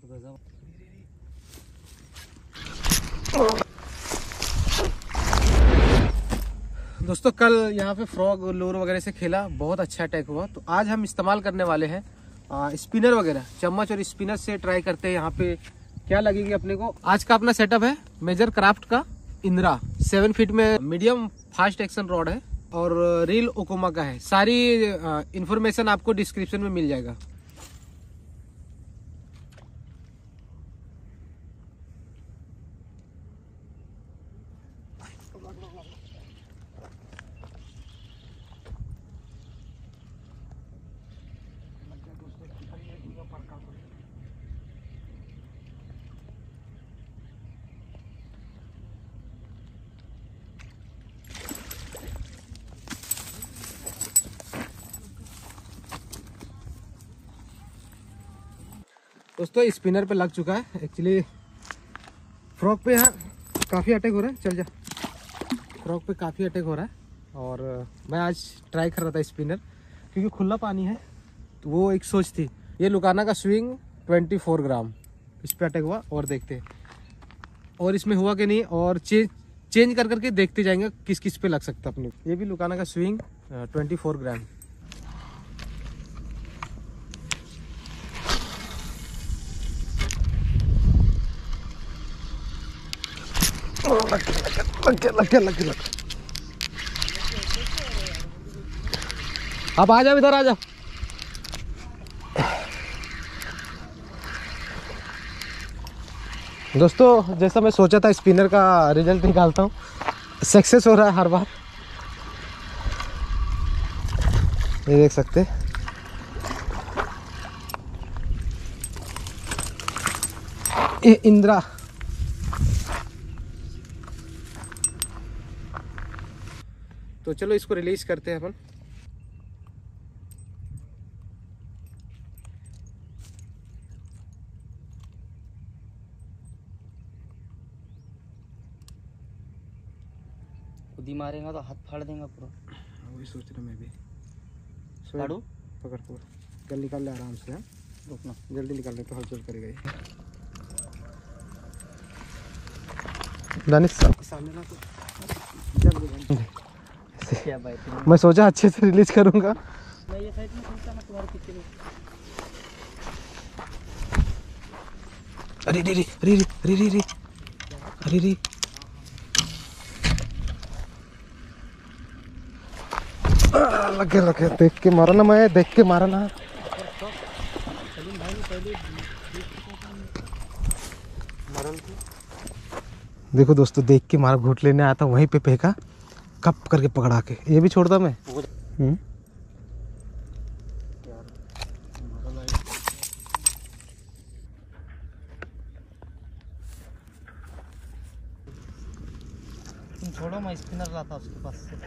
दोस्तों कल यहाँ पे फ्रॉग लोर वगैरह से खेला, बहुत अच्छा अटैक हुआ। तो आज हम इस्तेमाल करने वाले हैं स्पिनर वगैरह, चम्मच और स्पिनर से ट्राई करते हैं यहाँ पे क्या लगेगी अपने को। आज का अपना सेटअप है मेजर क्राफ्ट का इंद्रा 7 फीट में मीडियम फास्ट एक्शन रॉड है और रील ओकोमा का है। सारी इंफॉर्मेशन आपको डिस्क्रिप्शन में मिल जाएगा। दोस्तों स्पिनर पे लग चुका है। एक्चुअली फ्रॉग पे यहाँ काफ़ी अटैक हो रहा है। चल जा, फ्रॉग पे काफ़ी अटैक हो रहा है और मैं आज ट्राई कर रहा था स्पिनर, क्योंकि खुला पानी है तो वो एक सोच थी। ये लुकाना का स्विंग 24 ग्राम इस पे अटैक हुआ और देखते हैं और इसमें हुआ कि नहीं, और चेंज कर करके देखते जाएंगे किस किस पे लग सकता है अपने। ये भी लुकाना का स्विंग 24 ग्राम। लग। अब आ जाओ, इधर आ जाओ। दोस्तों जैसा मैं सोचा था स्पिनर का रिजल्ट निकालता हूँ, सक्सेस हो रहा है हर बार। ये देख सकते हैं, ये इंद्रा। तो चलो इसको रिलीज करते हैं अपन। खुद ही मारेगा तो हाथ फाड़ देगा पूरा। वही सोच रहा मैं भी। फाड़ू, पकड़ जल्दी निकाल ले आराम से। रुकना, जल्दी निकालने तो हलचल करेगा। दानिश सामने ना तो क्या भाई मैं सोचा अच्छे से रिलीज करूंगा। मैं ये साइड में खींचता, मैं तुम्हारे पीछे में। अरे रे रे रे रे रे रे अरे रे, लगे देख के मारा ना, मैं देख के मारा ना। देखो दोस्तों, देख के मारा, घूट लेने आया था वहीं पे फेंका, कप करके पकड़ा के ये भी छोड़ता मैं। तुम छोड़ो, मैं स्पिनर लाता उसके पास से।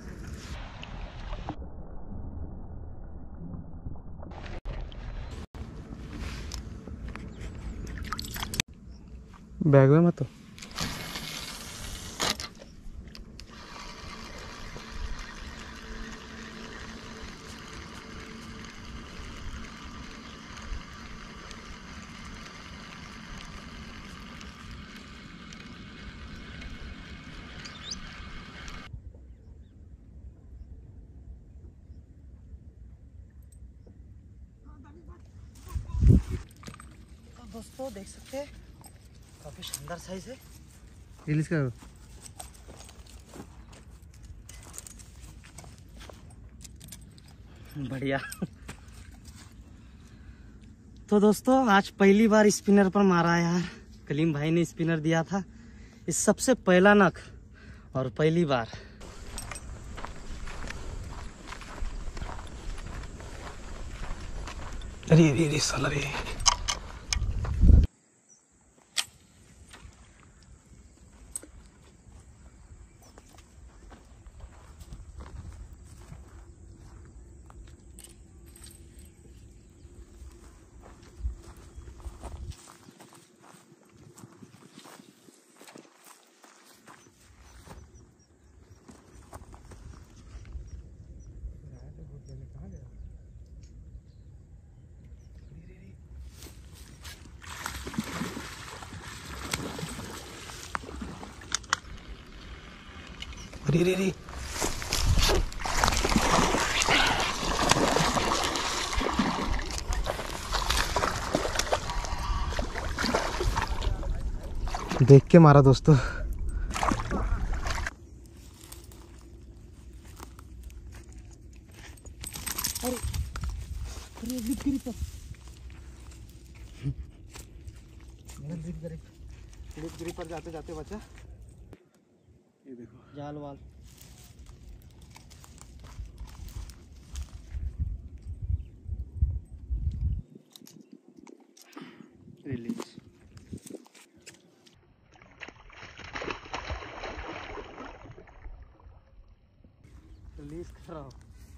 बैग में मत। दोस्तों देख सकते हैं काफी शानदार साइज है। रिलीज करो। बढ़िया। तो दोस्तों आज पहली बार स्पिनर पर मारा यार। कलीम भाई ने स्पिनर दिया था, इस सबसे पहला नख और पहली बार। अरे साला रे। रे रे रे देख के मारा दोस्तों। लिप पर जाते जाते बचा। ये देखो जाल वाल। रिलीज। रिलीज कर रहा हूँ।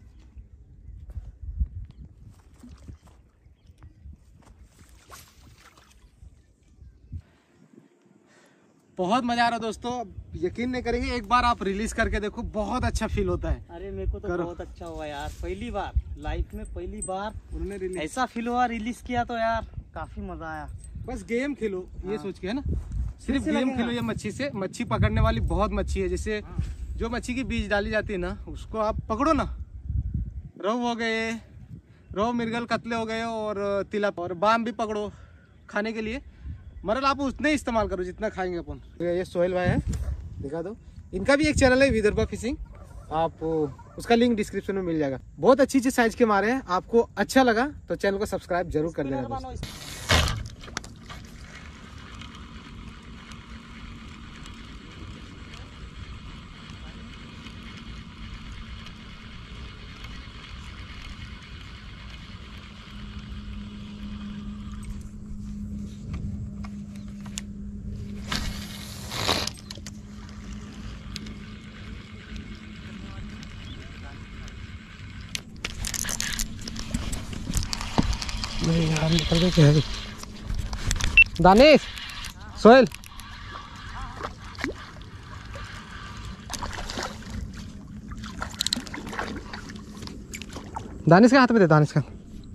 बहुत मजा आ रहा दोस्तों, यकीन नहीं करेंगे, एक बार आप रिलीज करके देखो, बहुत अच्छा फील होता है। अरे मेरे को तो बहुत अच्छा हुआ यार, पहली बार लाइफ में, पहली बार उन्होंने रिलीज ऐसा फील हुआ, रिलीज किया तो यार काफी मजा आया। बस गेम खेलो ये हाँ। सोच के, है ना, सिर्फ कैसे गेम लगेगा? खेलो। ये मच्छी से, मच्छी पकड़ने वाली बहुत मच्छी है। जैसे जो मच्छी की बीज डाली जाती है ना, उसको आप पकड़ो ना। रोहू हो गए, रोहू, मिर्गल, कतले हो गए, और तिलप और बाम भी पकड़ो खाने के लिए। मरल आप उतने इस्तेमाल करो जितना खाएंगे अपन। ये सोहेल भाई है, दिखा दो। इनका भी एक चैनल है विदर्भा फिशिंग, आप उसका लिंक डिस्क्रिप्शन में मिल जाएगा। बहुत अच्छी चीज साइज के मारे हैं। आपको अच्छा लगा तो चैनल को सब्सक्राइब जरूर कर लेना दोस्तों। दानिश, सोहेल, दानिश का हाथ में दे, दानिश का।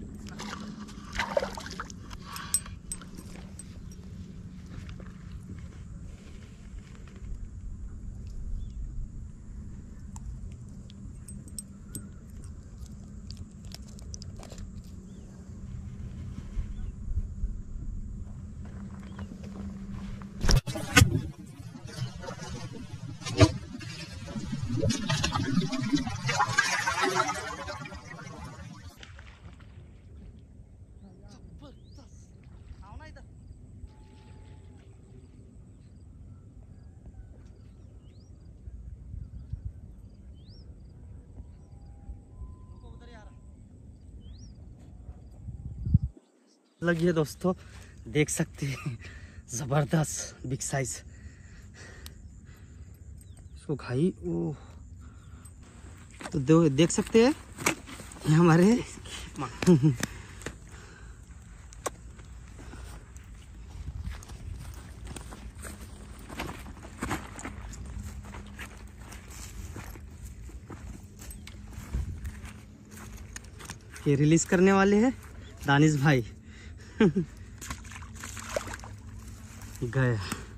लगी है दोस्तों, देख सकते हैं, जबरदस्त बिग साइज। इसको खाई ओ तो देख सकते हैं ये हमारे ये रिलीज करने वाले हैं दानिश भाई। गया।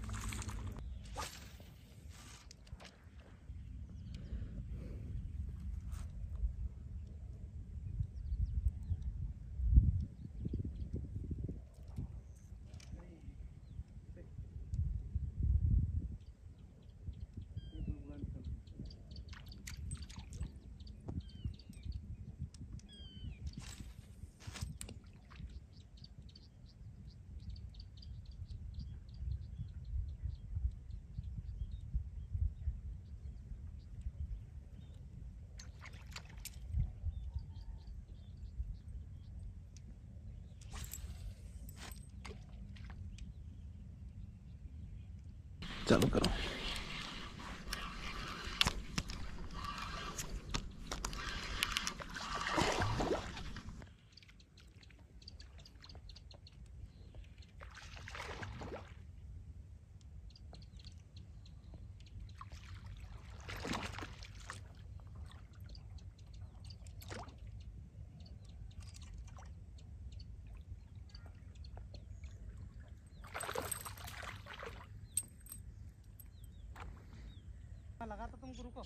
चालू करो। तुमको, रुको।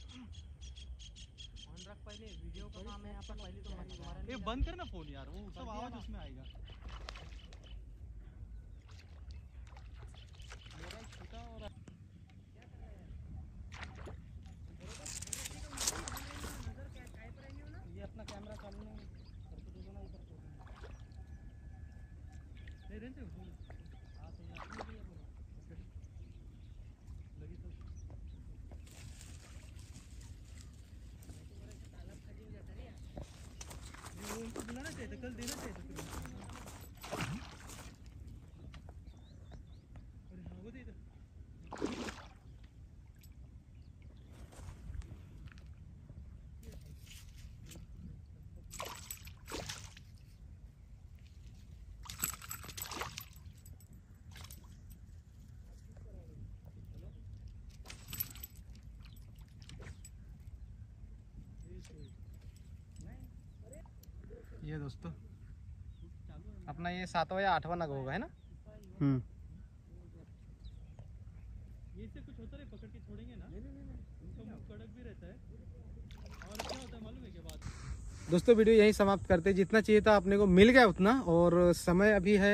फोन रख पहले, वीडियो का काम है यहाँ पर, पहले तो हमारा। ये बंद कर ना फोन यार, वो सब आवाज उसमें आएगा। मेरा छोटा और ये अपना कैमरा सामने करके दे दो ना ऊपर। नहीं रहते हो हाँ तो यहाँ पे भी है बोलो। लगी तो वो उनको बुलाना चाहिए था, कल देना चाहिए था फिर उनको। अरे हाँ वो दे दो। ये दोस्तों अपना ये 7वां या 8वां नग होगा, है ना? ये इससे कुछ होता है, पकड़ के छोड़ेंगे ना, उसका मुंह कड़क भी रहता है। और क्या होता है मालूम है क्या बात? दोस्तों वीडियो यहीं समाप्त करते हैं। जितना चाहिए था अपने को मिल गया उतना, और समय अभी है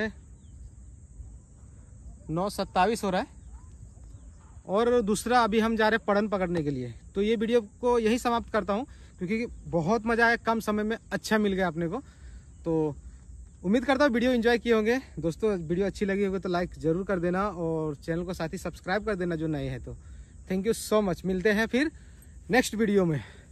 9:27 हो रहा है, और दूसरा अभी हम जा रहे हैं पड़न पकड़ने के लिए। तो ये वीडियो को यहीं समाप्त करता हूँ, क्योंकि बहुत मजा आया, कम समय में अच्छा मिल गया अपने को। तो उम्मीद करता हूँ वीडियो एंजॉय किए होंगे। दोस्तों वीडियो अच्छी लगी होगी तो लाइक जरूर कर देना, और चैनल को साथ ही सब्सक्राइब कर देना जो नए हैं तो। थैंक यू सो मच, मिलते हैं फिर नेक्स्ट वीडियो में।